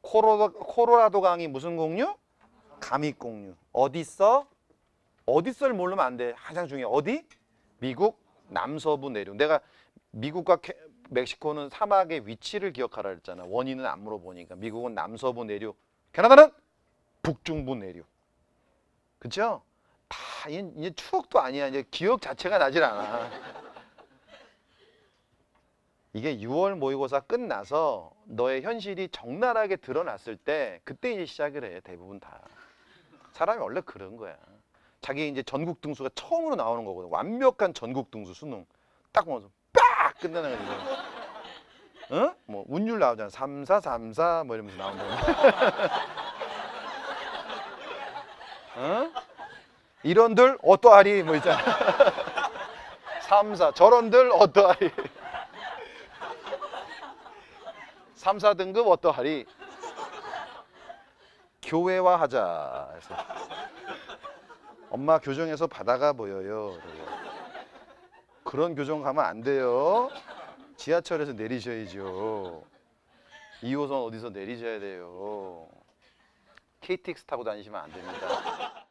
코로라도 강이 무슨 공유? 감익공유. 어딨어? 어딨어를 모르면 안 돼. 가장 중요해. 어디? 미국 남서부 내륙. 내가 미국과 멕시코는 사막의 위치를 기억하라 했잖아. 원인은 안 물어보니까. 미국은 남서부 내륙. 캐나다는 북중부 내륙. 그쵸? 다 이제 추억도 아니야. 이제 기억 자체가 나질 않아. 이게 6월 모의고사 끝나서 너의 현실이 적나라하게 드러났을 때 그때 이제 시작을 해. 대부분 다. 사람이 원래 그런 거야. 자기 이제 전국 등수가 처음으로 나오는 거거든. 완벽한 전국 등수 수능. 딱 보면서 빡 끝나는 거지. 어? 뭐 운율 나오잖아. 3, 4, 3, 4 뭐 이러면서 나온다. 어? 이런들 어떠하리 뭐 있잖아. 3, 4 저런들 어떠하리. 3, 4등급 어떠하리. 교회화하자. 그래서 엄마 교정에서 바다가 보여요. 그런 교정 가면 안 돼요. 지하철에서 내리셔야죠. 2호선 어디서 내리셔야 돼요. KTX 타고 다니시면 안 됩니다.